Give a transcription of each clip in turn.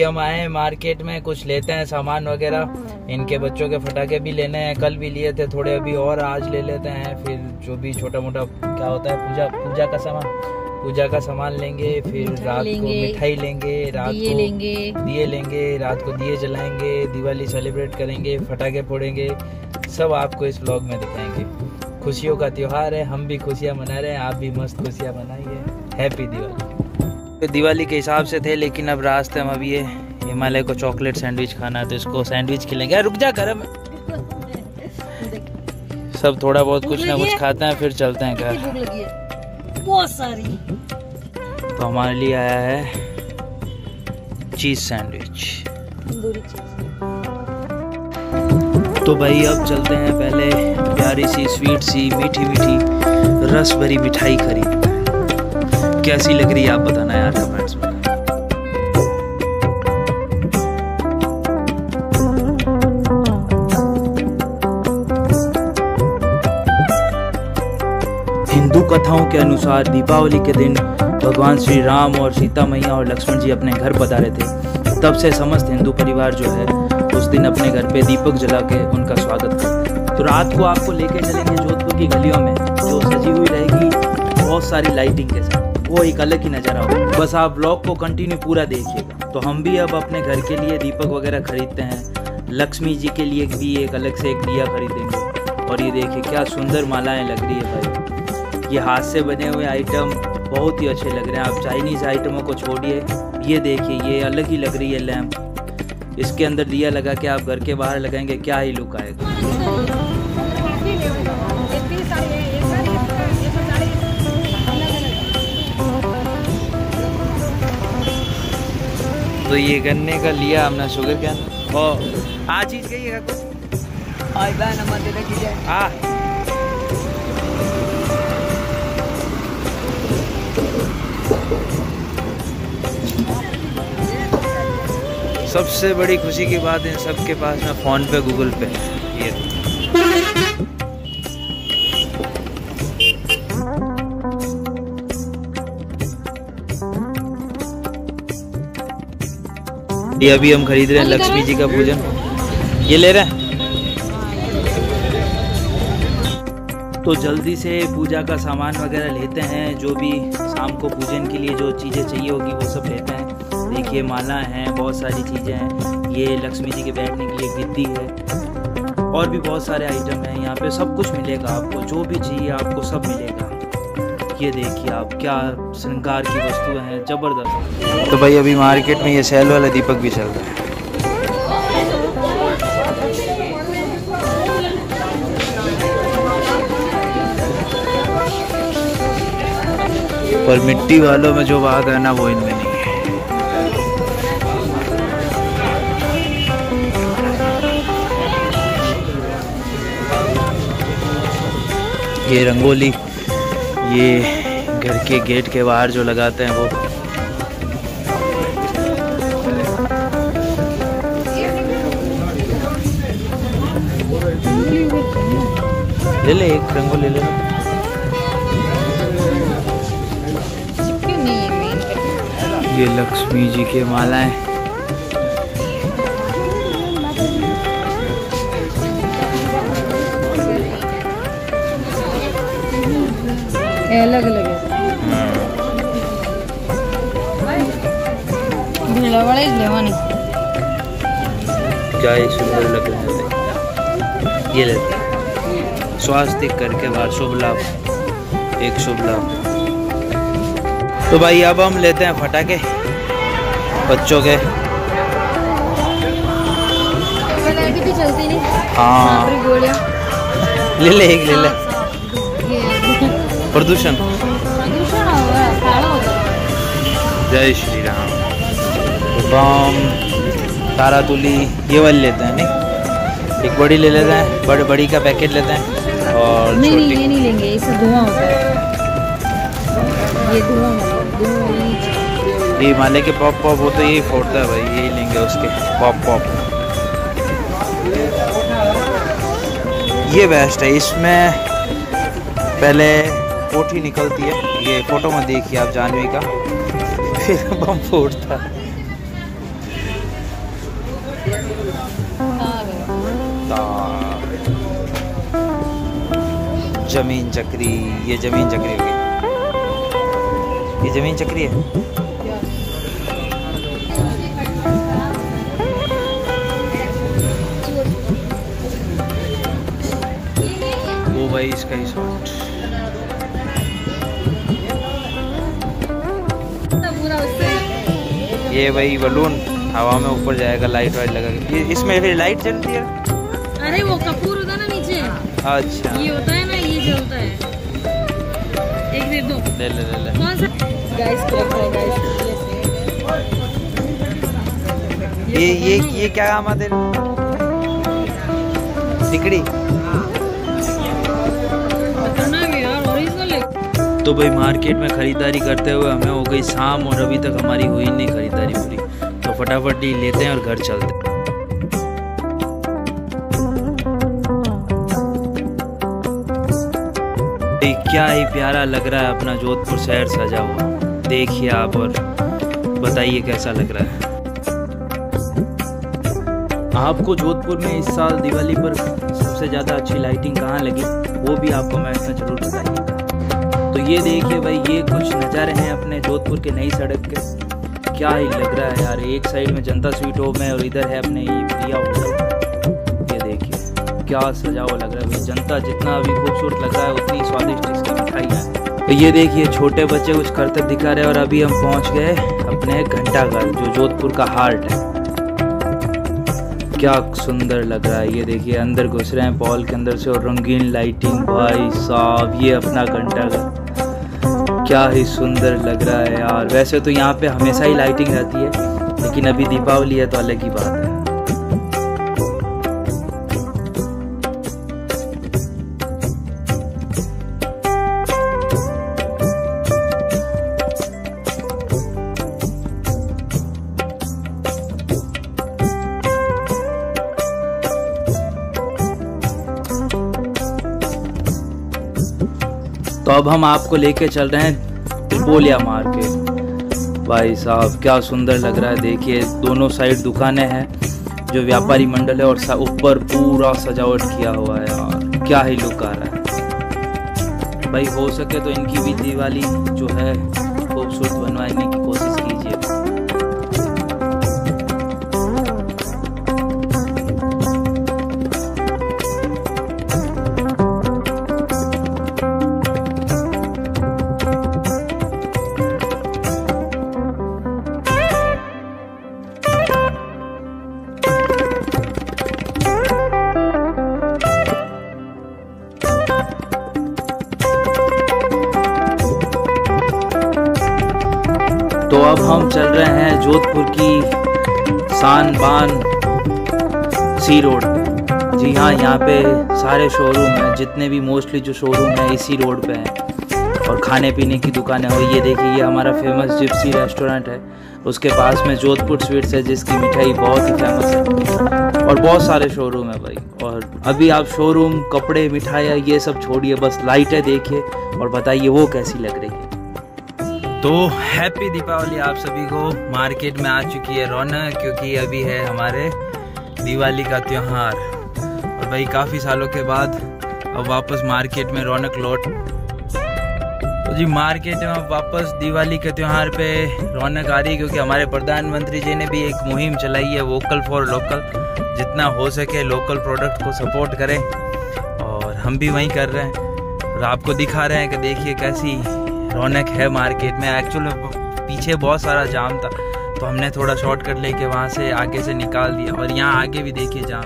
हम आए हैं मार्केट में, कुछ लेते हैं सामान वगैरह। इनके बच्चों के फटाके भी लेने हैं, कल भी लिए थे थोड़े, अभी और आज ले लेते हैं। फिर जो भी छोटा मोटा क्या होता है पूजा का सामान लेंगे। फिर रात को मिठाई लेंगे, रात को दिए लेंगे, रात को दिए जलाएंगे, दिवाली सेलिब्रेट करेंगे, फटाके फोड़ेंगे, सब आपको इस व्लॉग में दिखाएंगे। खुशियों का त्योहार है, हम भी खुशियाँ मना रहे हैं, आप भी मस्त खुशियाँ मनाइए। हैप्पी दिवाली। दिवाली के हिसाब से थे, लेकिन अब रास्ते में अभी ये हिमालय को चॉकलेट सैंडविच खाना है तो इसको सैंडविच खिलाएंगे। रुक जा कर, सब थोड़ा बहुत कुछ ना कुछ खाते हैं फिर चलते हैं घर। बहुत सारी। तो हमारे लिए आया है चीज सैंडविच। तो भाई अब चलते हैं पहले प्यारी सी स्वीट सी मीठी मीठी रस भरी मिठाई खरीदते हैं। कैसी लग रही है आप बताना यार कमेंट्स में। हिंदू कथाओं के अनुसार दीपावली के दिन भगवान श्री राम और सीता मैया और लक्ष्मण जी अपने घर पधारे थे। तब से समस्त हिंदू परिवार जो है उस दिन अपने घर पे दीपक जला के उनका स्वागत करते हैं। तो रात को आपको लेके चलेंगे जोधपुर की गलियों में, जो सजी हुई रहेगी बहुत सारी लाइटिंग के साथ, वो एक अलग ही नज़ारा होगा। बस आप व्लॉग को कंटिन्यू पूरा देखिएगा। तो हम भी अब अपने घर के लिए दीपक वगैरह खरीदते हैं, लक्ष्मी जी के लिए भी एक अलग से एक दिया खरीदेंगे। और ये देखिए क्या सुंदर मालाएं लग रही है भाई, ये हाथ से बने हुए आइटम बहुत ही अच्छे लग रहे हैं। आप चाइनीज़ आइटमों को छोड़िए, ये देखिए ये अलग ही लग रही है लैंप। इसके अंदर दिया लगा के आप घर के बाहर लगाएंगे, क्या ही लुक आएगा। तो ये गन्ने का लिया हमने शुगर कैन। और आ चीज़ कहिएगा कुछ हाँ। सबसे बड़ी खुशी की बात है सबके पास में फोन पे गूगल पे ये अभी हम खरीद रहे हैं लक्ष्मी जी का पूजन, ये ले रहे हैं। तो जल्दी से पूजा का सामान वगैरह लेते हैं, जो भी शाम को पूजन के लिए जो चीज़ें चाहिए होगी वो सब लेते हैं। देखिए माला हैं, बहुत सारी चीज़ें हैं, ये लक्ष्मी जी के बैठने के लिए गिद्दी है, और भी बहुत सारे आइटम हैं। यहाँ पे सब कुछ मिलेगा आपको, जो भी चाहिए आपको सब मिलेगा। ये देखिए आप क्या श्रृंगार की वस्तुएं हैं, ज़बरदस्त। तो भाई अभी मार्केट में ये सेल वाला दीपक भी चल रहा है। पर मिट्टी वालों में जो बात है ना वो इनमें नहीं है। ये रंगोली, ये घर के गेट के बाहर जो लगाते हैं वो। ले ले एक रंगोली ले ले। ये लक्ष्मी जी के मालाएं, अलग अलग है। क्या ही सुंदर लग रहे हैं। ये लेते हैं स्वास्तिक करके बाहर, शुभ लाभ, एक शुभ लाभ। तो भाई अब हम लेते हैं फटाके बच्चों के। चलती नहीं। हाँ ले ले एक ले ले। प्रदूषण। जय श्री राम। बम, तारा तुली, ये वाली लेते हैं नहीं, एक बड़ी ले लेते हैं, बड़ी का पैकेट लेते हैं। और नहीं ये नहीं लेंगे, इससे धुआं होता है, ये धुआं ये हिमालय के पॉप पॉप वो तो यही फोड़ता है भाई, यही लेंगे उसके पॉप पॉप। ये बेस्ट है, इसमें पहले कोठी निकलती है, ये फोटो में देखिए आप जानवी का, फिर बम फोड़ता है। जमीन चक्री, ये जमीन चक्री होगी, ये जमीन चक्री है। वो भाई इसका ही शॉट, ये भाई बलून हवा में ऊपर जाएगा, लाइट वाइट लगा के। इसमें फिर लाइट जलती है? अरे वो कपूर होता है ना नीचे। अच्छा, ये होता है ना, ये जलता है। एक दे दो, ले ले ले ले। कौन सा? गाइस ये क्या काम आते? सिकड़ी। तो भाई मार्केट में खरीदारी करते हुए हमें हो गई शाम और अभी तक हमारी हुई नहीं खरीदारी पूरी, तो फटाफट ही लेते हैं और घर चलते हैं। क्या ही प्यारा लग रहा है अपना जोधपुर शहर सजा हुआ, देखिए आप और बताइए कैसा लग रहा है आपको। जोधपुर में इस साल दिवाली पर सबसे ज़्यादा अच्छी लाइटिंग कहाँ लगी, वो भी आप कमेंट्स में जरूर बताइए। तो ये देखिए भाई, ये कुछ नज़ारे हैं अपने जोधपुर के नई सड़क के, क्या ही लग रहा है यार। एक साइड में जनता स्वीट होम है और इधर है अपने ये प्रिया होटल। ये देखिए क्या सजा हुआ लग रहा है भाई। जनता जितना अभी खूबसूरत लग रहा है उतनी स्वादिष्ट इसकी मिठाई है। तो ये देखिए छोटे बच्चे कुछ करतब दिखा रहे हैं और अभी हम पहुंच गए अपने घंटाघर जो जोधपुर का हार्ट है। क्या सुंदर लग रहा है, ये देखिए अंदर घुस रहे हैं पॉल के अंदर से और रंगीन लाइटिंग, भाई साहब ये अपना घंटाघर क्या ही सुंदर लग रहा है यार। वैसे तो यहाँ पे हमेशा ही लाइटिंग रहती है, लेकिन अभी दीपावली है तो अलग ही बात है। तो अब हम आपको लेके चल रहे हैं त्रिपोलिया मार्केट। भाई साहब क्या सुंदर लग रहा है, देखिए दोनों साइड दुकानें हैं जो व्यापारी मंडल है और ऊपर पूरा सजावट किया हुआ है यार, क्या ही लुक आ रहा है भाई। हो सके तो इनकी भी दिवाली जो है खूबसूरत बनवाने की कोशिश कीजिए। तो अब हम चल रहे हैं जोधपुर की शान बान सी रोड पे। जी हाँ, यहाँ पे सारे शोरूम हैं, जितने भी मोस्टली जो शोरूम हैं इसी रोड पे हैं और खाने पीने की दुकानें हो। ये देखिए ये हमारा फेमस जिप्सी रेस्टोरेंट है, उसके पास में जोधपुर स्वीट्स है जिसकी मिठाई बहुत ही फेमस है और बहुत सारे शोरूम है भाई। और अभी आप शोरूम, कपड़े, मिठाइयाँ ये सब छोड़िए, बस लाइटें देखिए और बताइए वो कैसी लग रही है। तो हैप्पी दीपावली आप सभी को। मार्केट में आ चुकी है रौनक, क्योंकि अभी है हमारे दिवाली का त्यौहार और भाई काफ़ी सालों के बाद अब वापस मार्केट में रौनक लौट। तो जी मार्केट में अब वापस दिवाली के त्यौहार पे रौनक आ रही है, क्योंकि हमारे प्रधानमंत्री जी ने भी एक मुहिम चलाई है वोकल फॉर लोकल। जितना हो सके लोकल प्रोडक्ट को सपोर्ट करें और हम भी वही कर रहे हैं और आपको दिखा रहे हैं कि देखिए कैसी रौनक है मार्केट में। एक्चुअली पीछे बहुत सारा जाम था तो हमने थोड़ा शॉर्टकट लेके वहाँ से आगे से निकाल दिया और यहाँ आगे भी देखिए जाम।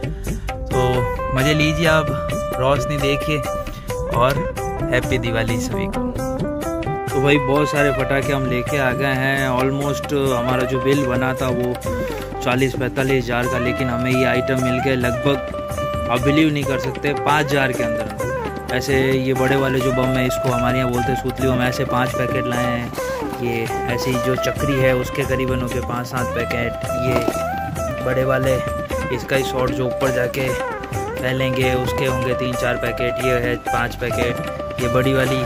तो मज़े लीजिए आप, रोशनी देखिए और हैप्पी दिवाली सभी को। तो भाई बहुत सारे पटाखे हम लेके आ गए हैं। ऑलमोस्ट हमारा जो बिल बना था वो 40-45 हज़ार का, लेकिन हमें ये आइटम मिल गए लगभग, आप बिलीव नहीं कर सकते, 5 हज़ार के अंदर। ऐसे ये बड़े वाले जो बम है इसको हमारे यहाँ बोलते हैं सूतली बम, ऐसे 5 पैकेट लाए हैं। ये ऐसे ही जो चक्री है उसके करीबन हो गए 5-7 पैकेट। ये बड़े वाले इसका ही शॉट जो ऊपर जाके फैलेंगे उसके होंगे 3-4 पैकेट। ये है 5 पैकेट। ये बड़ी वाली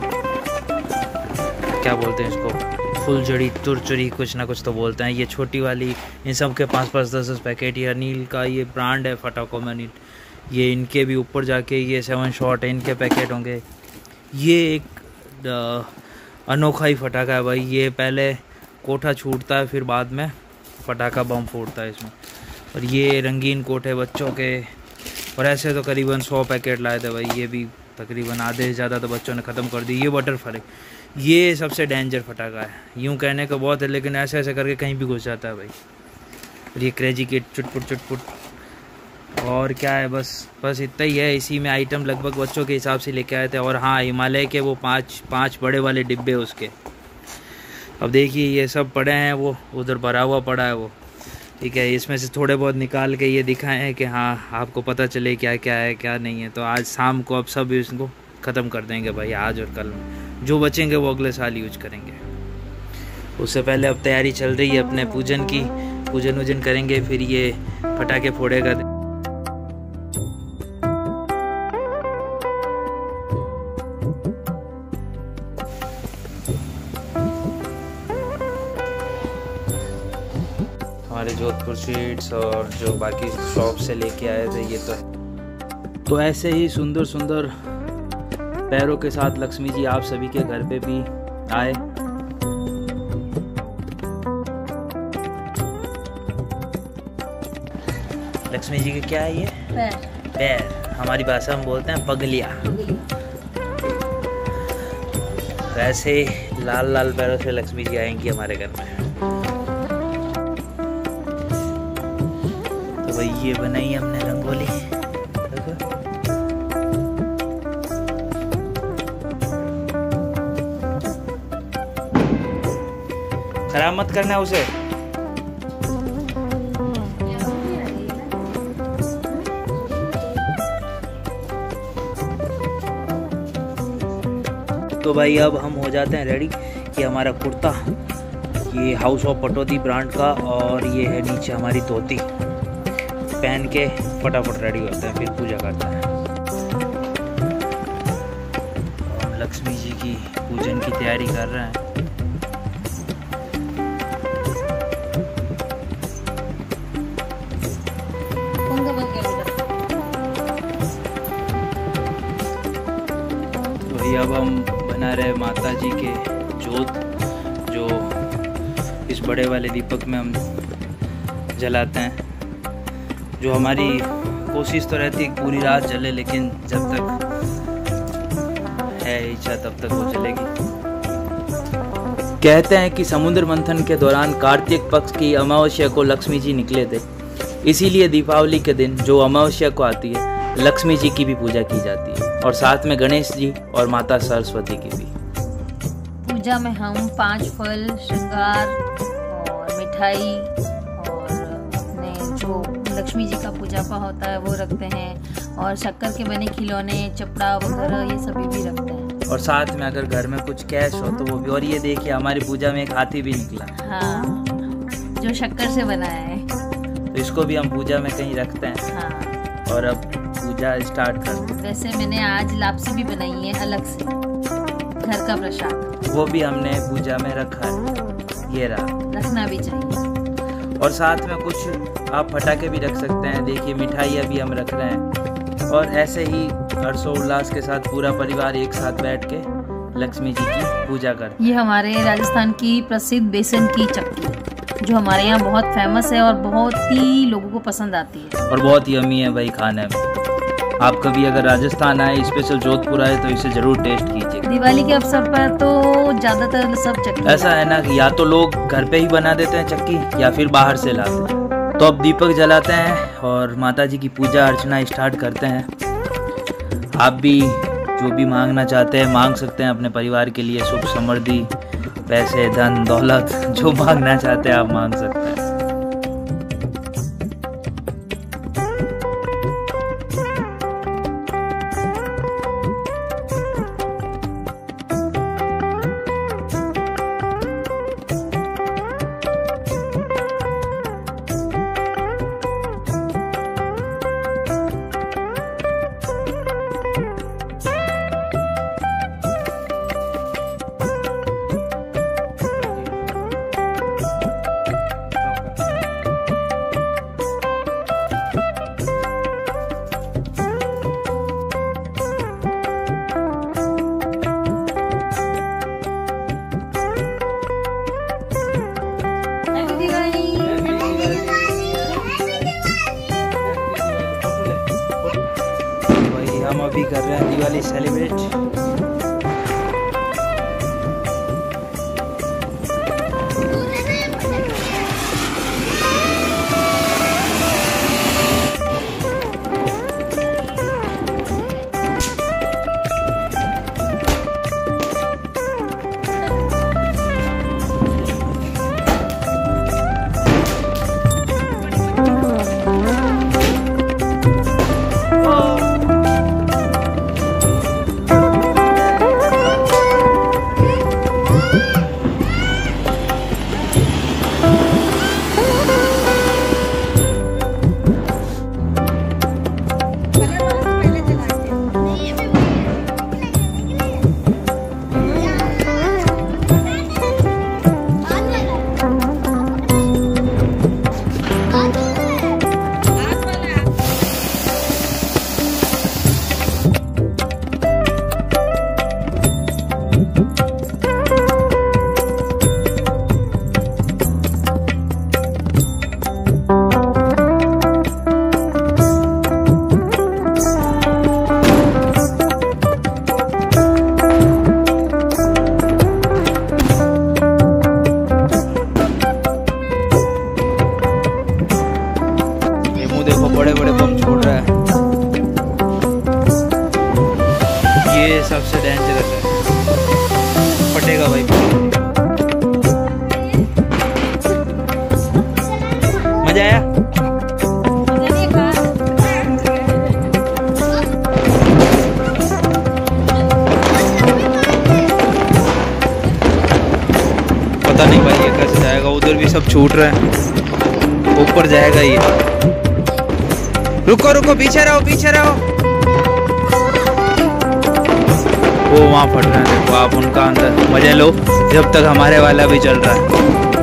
क्या बोलते हैं इसको, फुलझड़ी, तुरचुरी, कुछ ना कुछ तो बोलते हैं। ये छोटी वाली, इन सब के 5-5, 10-10 पैकेट। ये अनिल का ये ब्रांड है फटाकों में अनिल, ये इनके भी ऊपर जाके ये 7 शॉट है, इनके पैकेट होंगे। ये एक अनोखा ही फटाका है भाई। ये पहले कोठा छूटता है, फिर बाद में पटाखा बम फूटता है इसमें। और ये रंगीन कोठे बच्चों के, और ऐसे तो करीबन 100 पैकेट लाए थे भाई। ये भी तकरीबन आधे से ज़्यादा तो बच्चों ने ख़त्म कर दी। ये बटरफ्लाई, ये सबसे डेंजर फटाका है। यूँ कहने का बहुत है, लेकिन ऐसे ऐसे करके कहीं भी घुस जाता है भाई। और ये क्रेजी किट, चुटपुट चुटपुट, और क्या है, बस इतना ही है। इसी में आइटम लगभग बच्चों के हिसाब से लेके आए थे। और हाँ, हिमालय के वो पाँच बड़े वाले डिब्बे उसके। अब देखिए ये सब पड़े हैं, वो उधर भरा हुआ पड़ा है वो, ठीक है। इसमें से थोड़े बहुत निकाल के ये दिखाए हैं कि हाँ आपको पता चले क्या क्या है क्या नहीं है। तो आज शाम को अब सब इसको ख़त्म कर देंगे भाई, आज और कल। जो बचेंगे वो अगले साल यूज करेंगे। उससे पहले अब तैयारी चल रही है अपने पूजन की, पूजन वूजन करेंगे, फिर ये पटाखे फोड़ेगा। हमारे जोधपुर स्वीट्स और जो बाकी शॉप से लेके आए थे ये तो ऐसे ही सुंदर सुंदर पैरों के साथ लक्ष्मी जी आप सभी के घर पे भी आए। लक्ष्मी जी के क्या है ये? पैर। हमारी भाषा में बोलते हैं पगलिया। तो ऐसे लाल लाल पैरों से लक्ष्मी जी आएंगी हमारे घर में। तो भाई ये बनाई हमने रंगोली, खराब मत करना उसे। तो भाई अब हम हो जाते हैं रेडी। ये हमारा कुर्ता, ये हाउस ऑफ पटौदी ब्रांड का, और ये है नीचे हमारी धोती। पहन के फटाफट रेडी होते हैं, फिर पूजा करते हैं। और लक्ष्मी जी की पूजन की तैयारी कर रहे हैं। तो अब हम बना रहे माता जी के जोत, जो इस बड़े वाले दीपक में हम जलाते हैं। जो हमारी कोशिश तो रहती है पूरी रात जले, लेकिन जब तक है इच्छा तब तक वो जलेगी। कहते हैं कि समुद्र मंथन के दौरान कार्तिक पक्ष की अमावस्या को लक्ष्मी जी निकले थे, इसीलिए दीपावली के दिन जो अमावस्या को आती है लक्ष्मी जी की भी पूजा की जाती है, और साथ में गणेश जी और माता सरस्वती की भी। पूजा में हम 5 फल, श्रृंगार और मिठाई और अपने जो लक्ष्मी जी का पूजा पाठ होता है वो रखते हैं, और शक्कर के बने खिलौने, चपड़ा वगैरह ये सभी भी रखते हैं। और साथ में अगर घर में कुछ कैश हो तो वो भी। और ये देखिए हमारी पूजा में एक हाथी भी निकला। हाँ, जो शक्कर से बना है, तो इसको भी हम पूजा में कहीं रखते हैं। हाँ। और अब पूजा स्टार्ट कर। वैसे मैंने आज लापसी भी बनाई है अलग से, घर का प्रसाद, वो भी हमने पूजा में रखा है। ये रहा, रखना भी चाहिए। और साथ में कुछ आप पटाखे भी रख सकते हैं। देखिए मिठाइयाँ भी हम रख रहे हैं। और ऐसे ही हर्षोल्लास के साथ पूरा परिवार एक साथ बैठ के लक्ष्मी जी की पूजा करते हैं। ये हमारे राजस्थान की प्रसिद्ध बेसन की चक्की, जो हमारे यहाँ बहुत फेमस है और बहुत ही लोगों को पसंद आती है, और बहुत यम्मी है भाई खाने में। आप कभी अगर राजस्थान आए, स्पेशल जोधपुर आए, तो इसे जरूर टेस्ट कीजिए। दिवाली के अवसर पर तो ज्यादातर सब चक्की ऐसा है ना कि या तो लोग घर पे ही बना देते हैं चक्की, या फिर बाहर से लाते हैं। तो अब दीपक जलाते हैं और माता जी की पूजा अर्चना स्टार्ट करते हैं। आप भी जो भी मांगना चाहते हैं मांग सकते हैं अपने परिवार के लिए, सुख समृद्धि, पैसे, धन दौलत, जो मांगना चाहते हैं आप मांग सकते हैं। हम अभी कर रहे हैं दिवाली सेलिब्रेट। देखो बड़े बड़े बम छोड़ रहा है, ये सबसे डेंजरस है, फटेगा भाई। मजा आया? पता नहीं भाई ये कैसे जाएगा, उधर भी सब छूट रहे हैं, ऊपर जाएगा ये। रुको रुको, पीछे रहो पीछे रहो। वो वहाँ फट रहे हैं, देखो आप उनका अंदर मजे लो जब तक हमारे वाला भी चल रहा है।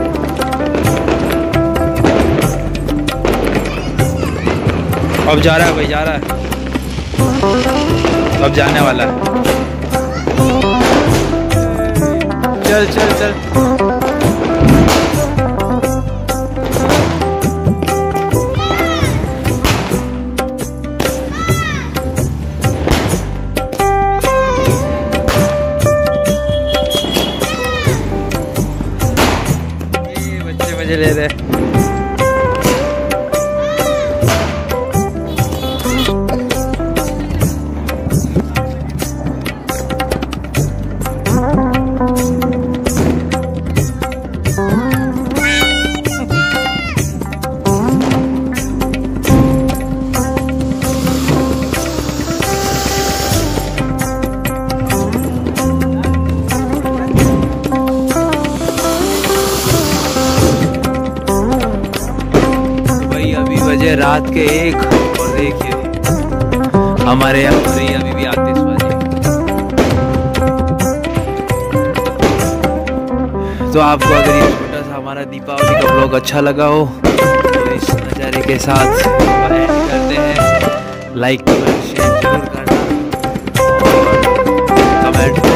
अब जा रहा है भाई, जा रहा है, अब जाने वाला है। चल चल चल। मजे ले रहे। रात के 1 और देखिए हमारे यहाँ अभी भी आतिशबाजी। तो आपको अगर ये छोटा सा हमारा दीपावली का ब्लॉग अच्छा लगा हो तो इस नज़ारे के साथ एंड करते हैं। लाइक शेयर जरूर करना और कमेंट